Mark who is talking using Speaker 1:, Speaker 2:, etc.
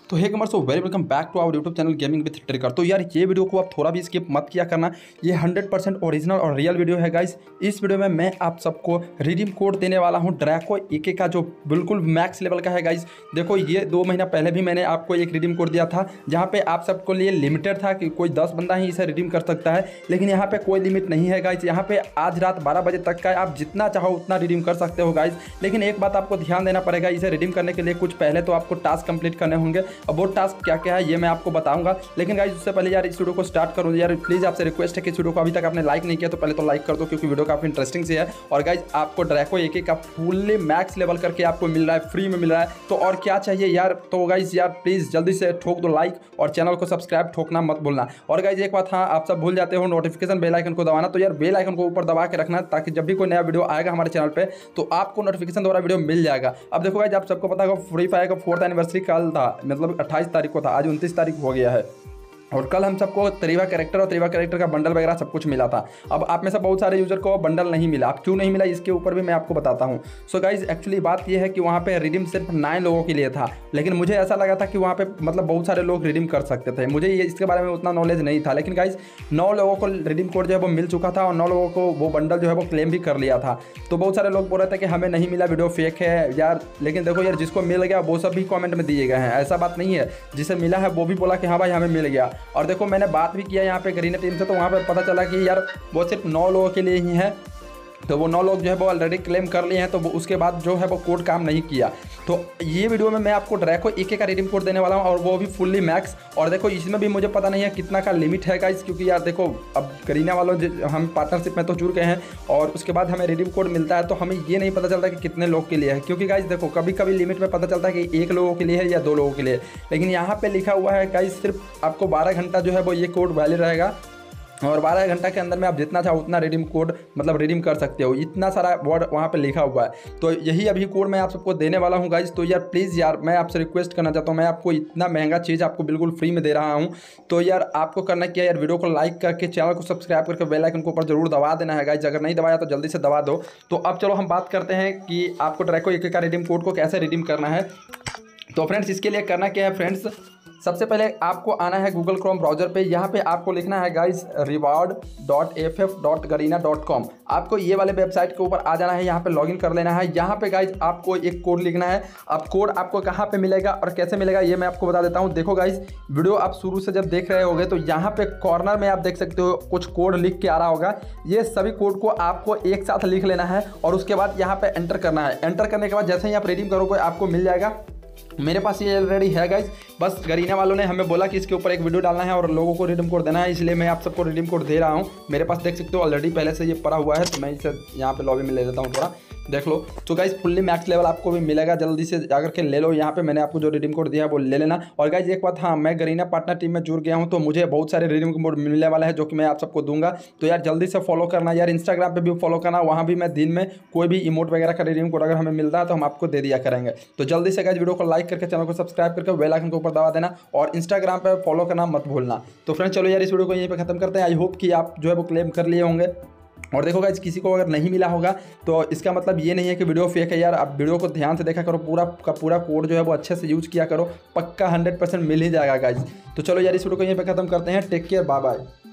Speaker 1: तो hey comer so very welcome back to our YouTube channel gaming with Tricker. तो यार ये video को आप थोड़ा भी स्किप मत किया करना, ये 100% ओरिजिनल और रियल वीडियो है गाइस। इस वीडियो में मैं आप सबको रिडीम कोड देने वाला हूँ ड्रैको एके का, जो बिल्कुल मैक्स लेवल का है गाइस। देखो ये 2 महीना पहले भी मैंने आपको एक रिडीम कोड दिया था, जहाँ पे आप सबको लिए लिमिटेड था कि कोई 10 बंदा ही इसे रिडीम कर सकता है, लेकिन यहाँ पे कोई लिमिट नहीं है गाइस। यहाँ पे आज रात 12 बजे तक का आप जितना चाहो उतना रिडीम कर सकते हो गाइस। लेकिन एक बात आपको ध्यान देना पड़ेगा, इसे रिडीम करने के लिए कुछ पहले तो आपको टास्क कंप्लीट करने होंगे, और वो टास्क क्या क्या है ये मैं आपको बताऊंगा। लेकिन गाइस उससे पहले यार इस वीडियो को स्टार्ट करूँ यार, प्लीज़ आपसे रिक्वेस्ट है कि इस वीडियो को अभी तक आपने लाइक नहीं किया तो पहले तो लाइक कर दो, क्योंकि वीडियो काफ़ी इंटरेस्टिंग सी है। और गाइस आपको ड्रैको एके का फुल्ली मैक्स लेवल करके आपको मिल रहा है, फ्री में मिल रहा है, तो और क्या चाहिए यार। तो गाइस यार प्लीज़ जल्दी से ठोक दो लाइक और चैनल को सब्सक्राइब ठोकना मत भूलना। और गाइस एक बात, हाँ आप सब भूल जाते हो नोटिफिकेशन बेल आइकन को दबाना, तो यार बेल आइकन को ऊपर दबा के रखना, ताकि जब भी कोई नया वीडियो आएगा हमारे चैनल पे तो आपको नोटिफिकेशन द्वारा वीडियो मिल जाएगा। अब देखो गाइस आप सबको पता होगा फ्री फायर का 4th एनिवर्सरी कल था, मतलब 28 तारीख को था, आज 29 तारीख हो गया है। और कल हम सबको तरीवा कैरेक्टर और तरीवा कैरेक्टर का बंडल वगैरह सब कुछ मिला था। अब आप में से बहुत सारे यूजर को बंडल नहीं मिला, अब क्यों नहीं मिला इसके ऊपर भी मैं आपको बताता हूँ। सो गाइज एक्चुअली बात यह है कि वहाँ पे रिडीम सिर्फ 9 लोगों के लिए था, लेकिन मुझे ऐसा लगा था कि वहाँ पे मतलब बहुत सारे लोग रिडीम कर सकते थे। मुझे ये इसके बारे में उतना नॉलेज नहीं था, लेकिन गाइज 9 लोगों को रिडीम कोड जो है वो मिल चुका था, और 9 लोगों को वो बंडल जो है वो क्लेम भी कर लिया था। तो बहुत सारे लोग बोल रहे थे कि हमें नहीं मिला, वीडियो फेक है यार। लेकिन देखो यार जिसको मिल गया वो सब भी कॉमेंट में दिए गए हैं, ऐसा बात नहीं है। जिसे मिला है वो भी बोला कि हाँ भाई हमें मिल गया। और देखो मैंने बात भी किया यहाँ पे गरीना टीम से, तो वहाँ पे पता चला कि यार वो सिर्फ 9 लोगों के लिए ही है। तो वो 9 लोग जो है वो ऑलरेडी क्लेम कर लिए हैं, तो वो उसके बाद जो है वो कोड काम नहीं किया। तो ये वीडियो में मैं आपको ड्रैको एके का रिडीम कोड देने वाला हूँ, और वो भी फुल्ली मैक्स। और देखो इसमें भी मुझे पता नहीं है कितना का लिमिट है गाइस, क्योंकि यार देखो अब करीना वालों हम पार्टनरशिप में तो जुड़ गए हैं, और उसके बाद हमें रिडीम कोड मिलता है, तो हमें ये नहीं पता चलता कि कितने लोग के लिए है। क्योंकि गाइस देखो कभी कभी लिमिट में पता चलता है कि 1 लोगों के लिए है या 2 लोगों के लिए, लेकिन यहाँ पर लिखा हुआ है गाइस सिर्फ आपको 12 घंटा जो है वो ये कोड वैलिड रहेगा, और 12 घंटा के अंदर में आप जितना चाहो उतना रिडीम कोड मतलब रिडीम कर सकते हो। इतना सारा वर्ड वहाँ पे लिखा हुआ है, तो यही अभी कोड मैं आप सबको देने वाला हूँ गाइज। तो यार प्लीज़ यार मैं आपसे रिक्वेस्ट करना चाहता हूँ, मैं आपको इतना महंगा चीज़ आपको बिल्कुल फ्री में दे रहा हूँ, तो यार आपको करना क्या यार, वीडियो को लाइक करके चैनल को सब्सक्राइब करके बेल आइकन को ऊपर जरूर दबा देना है गाइज। अगर नहीं दबाया तो जल्दी से दबा दो। तो अब चलो हम बात करते हैं कि आपको ड्रैको एके का रिडीम कोड को कैसे रिडीम करना है। तो फ्रेंड्स इसके लिए करना क्या है फ्रेंड्स, सबसे पहले आपको आना है गूगल क्रोम ब्राउज़र पे। यहाँ पे आपको लिखना है गाइस reward.ff.garena.com। आपको ये वाले वेबसाइट के ऊपर आ जाना है, यहाँ पे लॉगिन कर लेना है। यहाँ पे गाइस आपको एक कोड लिखना है। अब कोड आपको कहाँ पे मिलेगा और कैसे मिलेगा ये मैं आपको बता देता हूँ। देखो गाइस वीडियो आप शुरू से जब देख रहे होगे तो यहाँ पे कॉर्नर में आप देख सकते हो कुछ कोड लिख के आ रहा होगा। ये सभी कोड को आपको एक साथ लिख लेना है, और उसके बाद यहाँ पे एंटर करना है। एंटर करने के बाद जैसे ही आप रिडीम करोगे आपको मिल जाएगा। मेरे पास ये ऑलरेडी है गाइस, बस गरीना वालों ने हमें बोला कि इसके ऊपर एक वीडियो डालना है और लोगों को रिडीम कोड देना है, इसलिए मैं आप सबको रिडीम कोड दे रहा हूँ। मेरे पास देख सकते हो ऑलरेडी पहले से ये पड़ा हुआ है, तो मैं इसे यहाँ पे लॉबी में ले लेता हूँ, थोड़ा देख लो। तो गाइस फुल्ली मैक्स लेवल आपको भी मिलेगा, जल्दी से जाकर के ले लो। यहाँ पे मैंने आपको जो रिडीम कोड दिया है वो ले लेना। और गाइस एक बात, हाँ मैं गरीना पार्टनर टीम में जुड़ गया हूँ, तो मुझे बहुत सारे रिडीम कोड मिलने वाला है जो कि मैं आप सबको दूंगा। तो यार जल्दी से फॉलो करना यार, इंस्टाग्राम पे भी फॉलो करना, वहाँ भी मैं दिन में कोई भी इमोट वगैरह का रिडीम कोड अगर हमें मिलता है तो हम आपको दे दिया करेंगे। तो जल्दी से गाइस वीडियो को लाइक करके चैनल को सब्सक्राइब करके बेल आइकन के ऊपर दबा देना, और इंस्टाग्राम पे फॉलो करना मत भूलना। तो फ्रेंड्स चलो यार इस वीडियो को यहीं पे खत्म करते हैं। आई होप कि आप जो है वो क्लेम कर लिए होंगे। और देखो गाइस किसी को अगर नहीं मिला होगा तो इसका मतलब ये नहीं है कि वीडियो फेक है यार। आप वीडियो को ध्यान से देखा करो, पूरा का पूरा कोड जो है वो अच्छे से यूज़ किया करो, पक्का 100% मिल ही जाएगा गाइस। तो चलो यार इस वीडियो को यहीं पे खत्म करते हैं। Take care, bye bye.